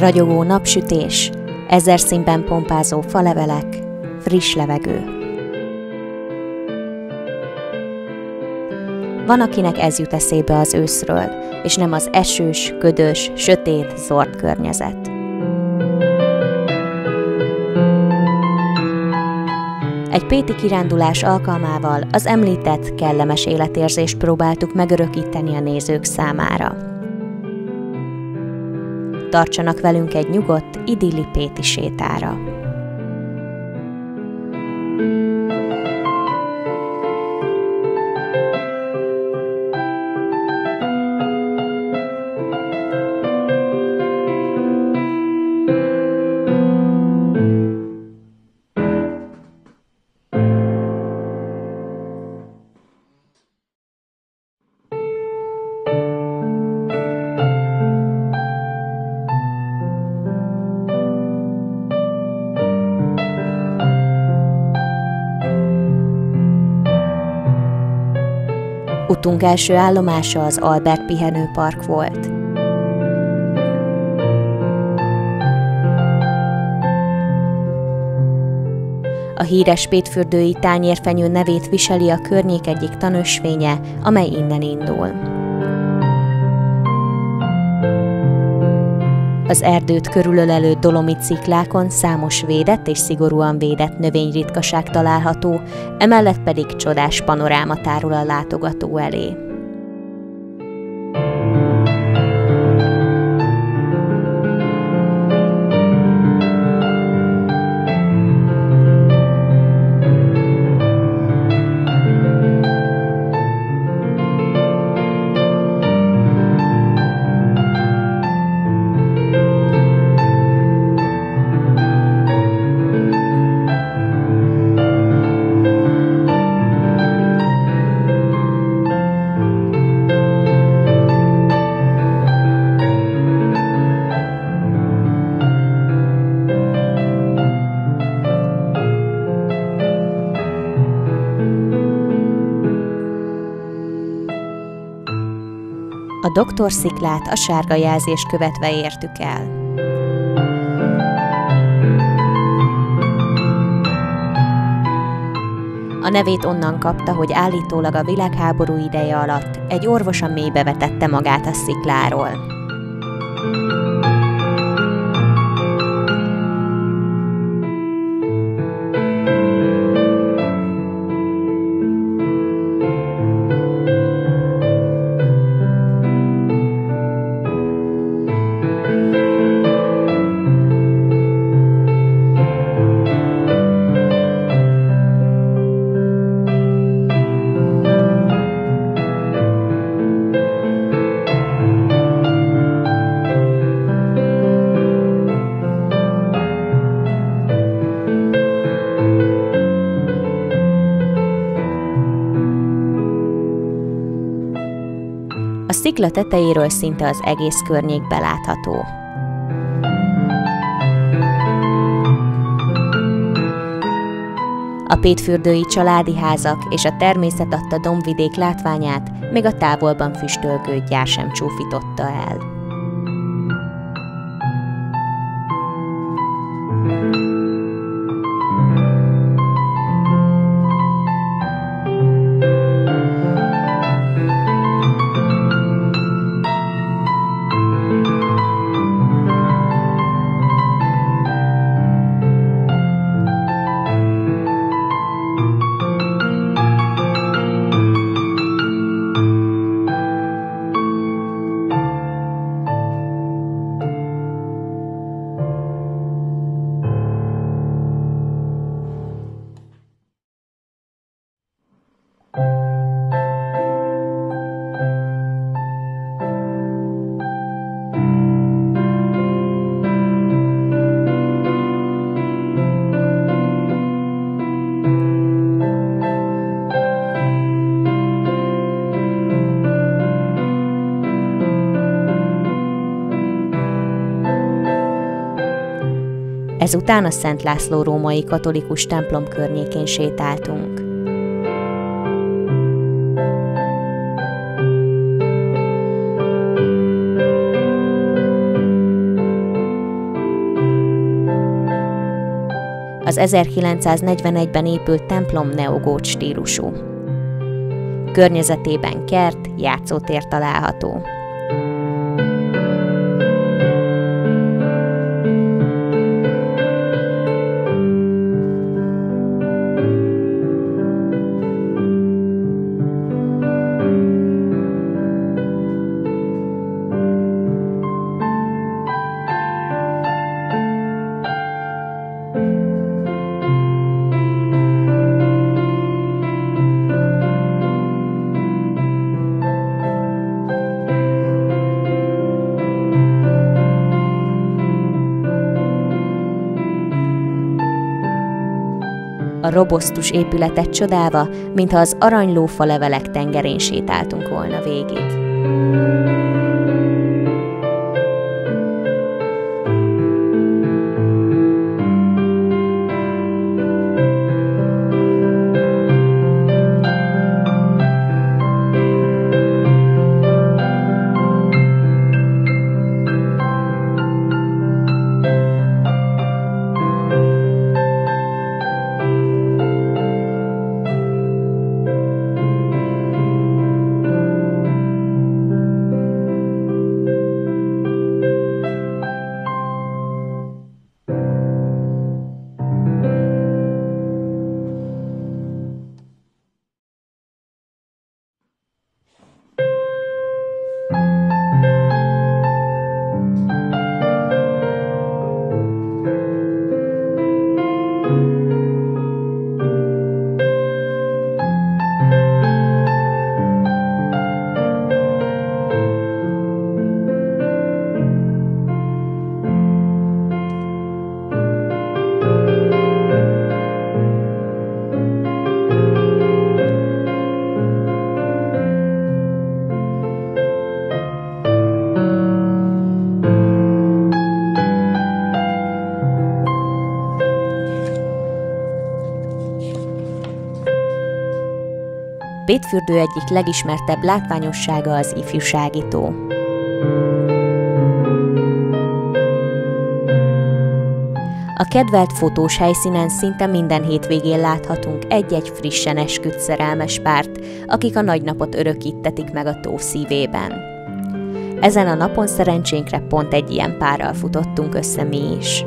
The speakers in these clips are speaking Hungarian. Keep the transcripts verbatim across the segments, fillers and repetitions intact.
Ragyogó napsütés, ezer színben pompázó falevelek, friss levegő. Van, akinek ez jut eszébe az őszről, és nem az esős, ködös, sötét, zord környezet. Egy péti kirándulás alkalmával az említett kellemes életérzést próbáltuk megörökíteni a nézők számára. Tartsanak velünk egy nyugodt, idilli péti sétára. Utunk első állomása az Albert pihenőpark volt. A híres pétfürdői tányérfenyő nevét viseli a környék egyik tanösvénye, amely innen indul. Az erdőt körülölelő dolomit sziklákon számos védett és szigorúan védett növényritkaság található, emellett pedig csodás panoráma tárul a látogató elé. A doktorsziklát a sárga jelzés követve értük el. A nevét onnan kapta, hogy állítólag a világháború ideje alatt egy orvos a mélybe vetette magát a szikláról. A szikla tetejéről szinte az egész környék belátható. A pétfürdői családi házak és a természet adta dombvidék látványát még a távolban füstölgő gyár sem csúfította el. Ezután a Szent László római katolikus templom környékén sétáltunk. Az ezerkilencszáznegyvenegyben épült templom neogót stílusú. Környezetében kert, játszótér található. A robosztus épületet csodálva, mintha az aranylófa levelek tengerén sétáltunk volna végig. Pétfürdő egyik legismertebb látványossága az Ifjúsági tó. A kedvelt fotós helyszínen szinte minden hétvégén láthatunk egy-egy frissen esküdt szerelmes párt, akik a nagynapot örökítetik meg a tó szívében. Ezen a napon szerencsénkre pont egy ilyen párral futottunk össze mi is.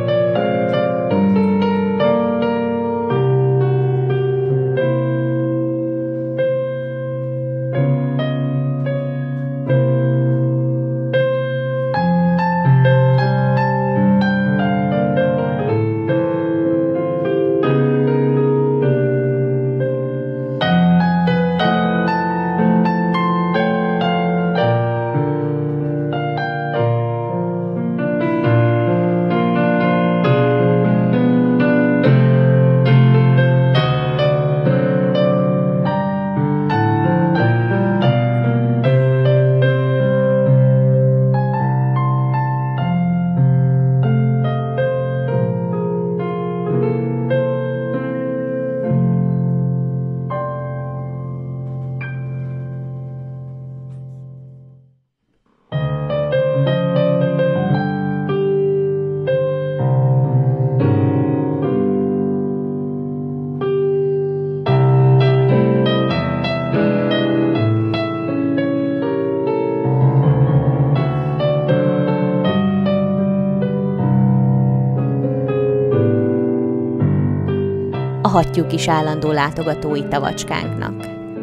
A hattyúk is állandó látogatói tavacskánknak.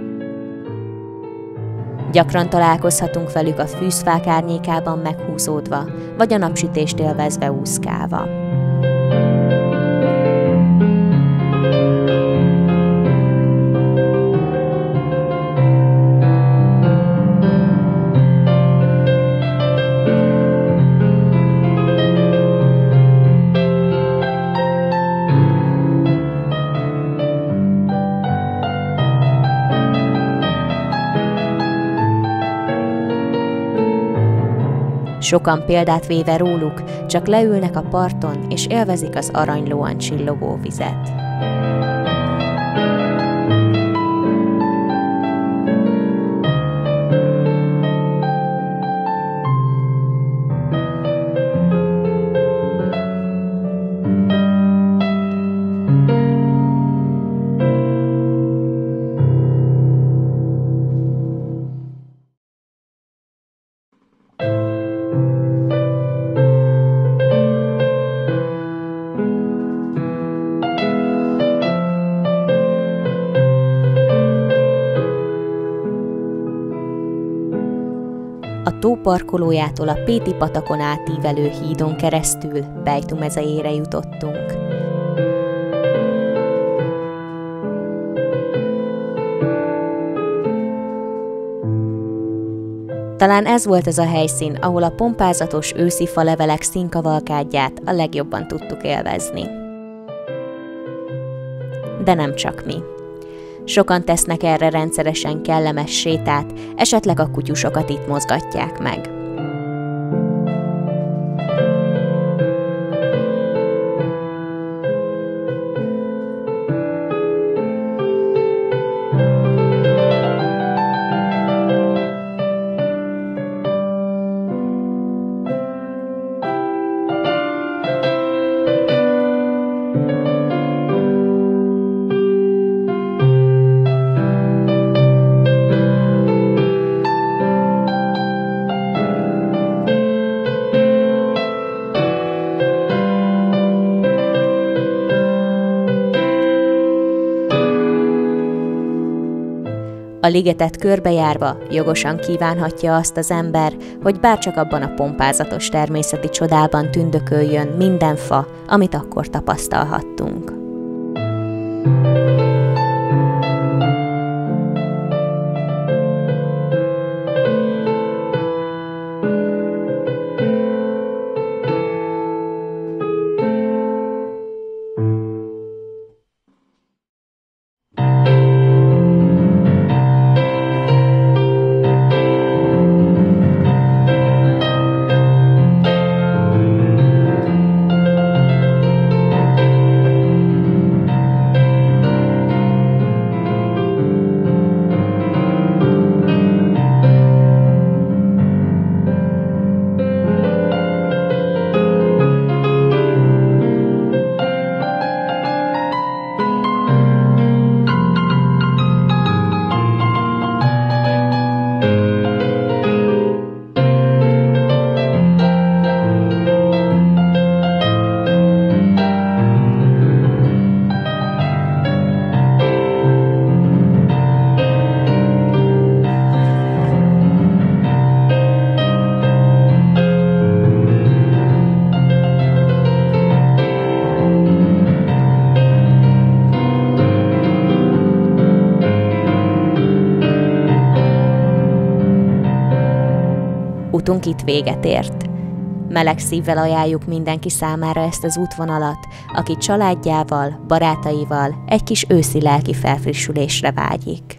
Gyakran találkozhatunk velük a fűzfák árnyékában meghúzódva, vagy a napsütést élvezve úszkálva. Sokan példát véve róluk, csak leülnek a parton, és élvezik az aranylóan csillogó vizet. a tó parkolójától a Péti patakon átívelő hídon keresztül Bejtu mezejére jutottunk. Talán ez volt az a helyszín, ahol a pompázatos őszi falevelek színkavalkádját a legjobban tudtuk élvezni. De nem csak mi. Sokan tesznek erre rendszeresen kellemes sétát, esetleg a kutyusokat itt mozgatják meg. A ligetet körbejárva jogosan kívánhatja azt az ember, hogy bárcsak abban a pompázatos természeti csodában tündököljön minden fa, amit akkor tapasztalhattunk. Utunk itt véget ért. Meleg szívvel ajánljuk mindenki számára ezt az útvonalat, aki családjával, barátaival egy kis őszi lelki felfrissülésre vágyik.